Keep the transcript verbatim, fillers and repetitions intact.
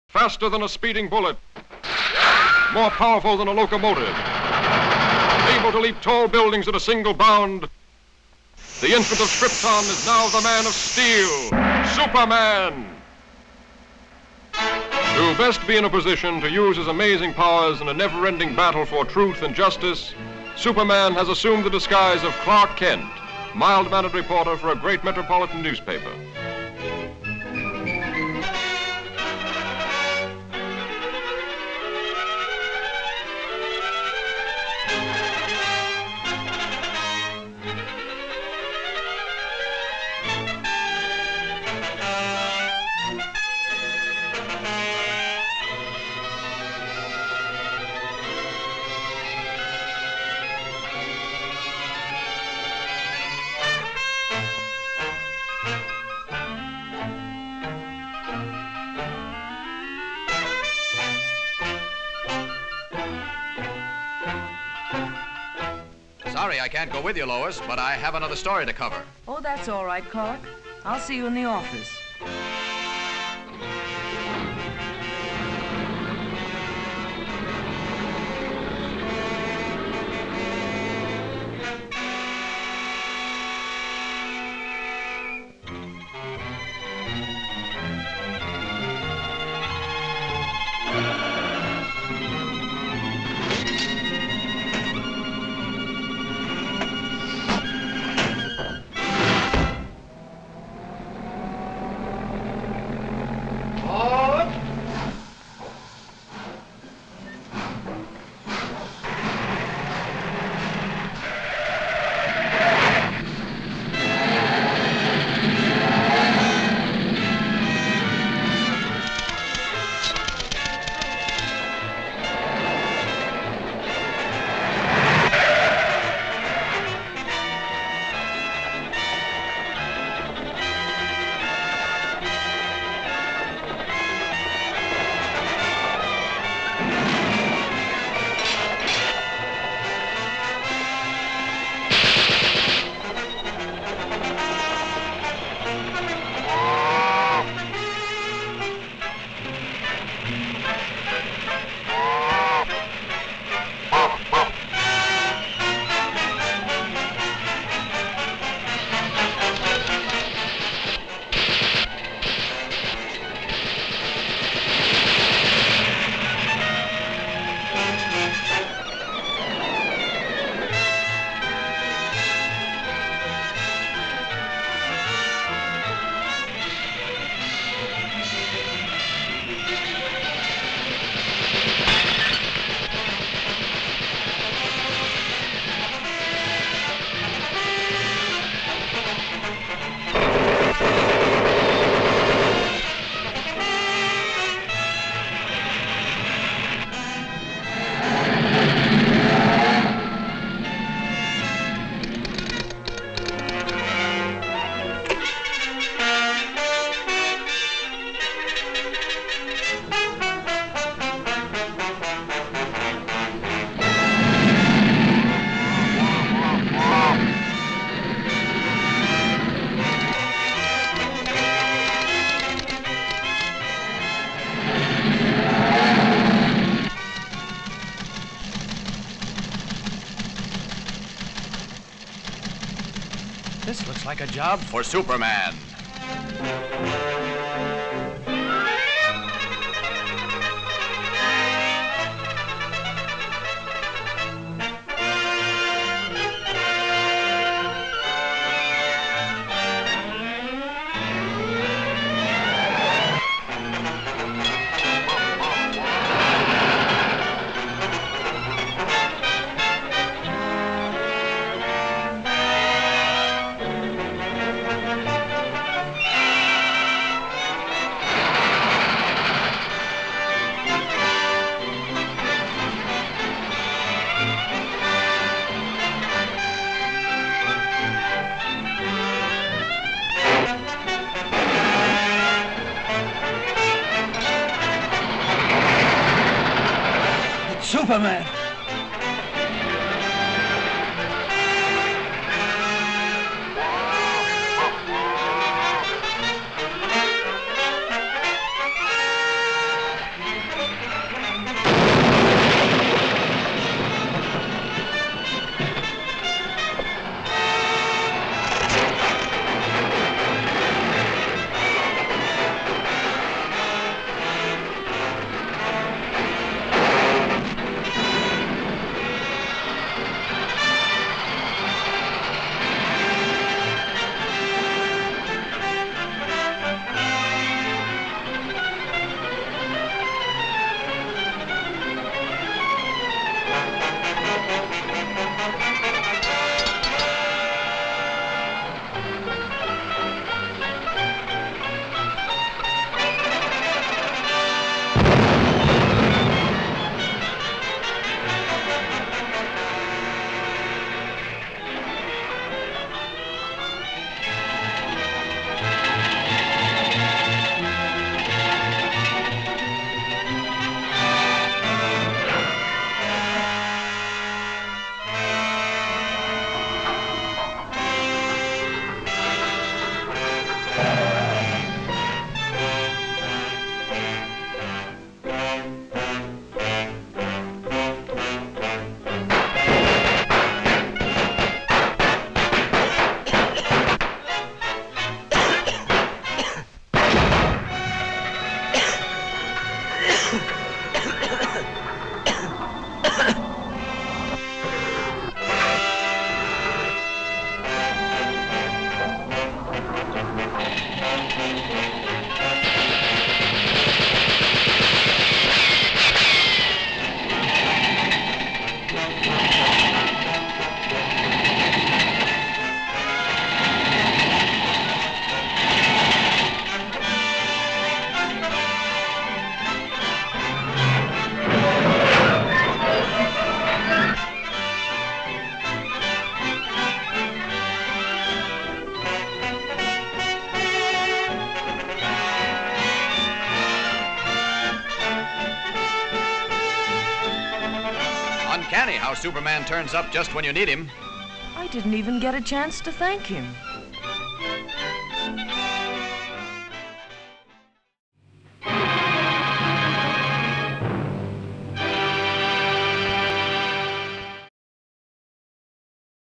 faster than a speeding bullet, more powerful than a locomotive, able to leap tall buildings at a single bound. The infant of Krypton is now the man of steel, Superman. To best be in a position to use his amazing powers in a never-ending battle for truth and justice, Superman has assumed the disguise of Clark Kent, mild-mannered reporter for a great metropolitan newspaper. Sorry I can't go with you, Lois, but I have another story to cover. Oh, that's all right, Clark. I'll see you in the office. This looks like a job for Superman. Superman! Uncanny how Superman turns up just when you need him. I didn't even get a chance to thank him.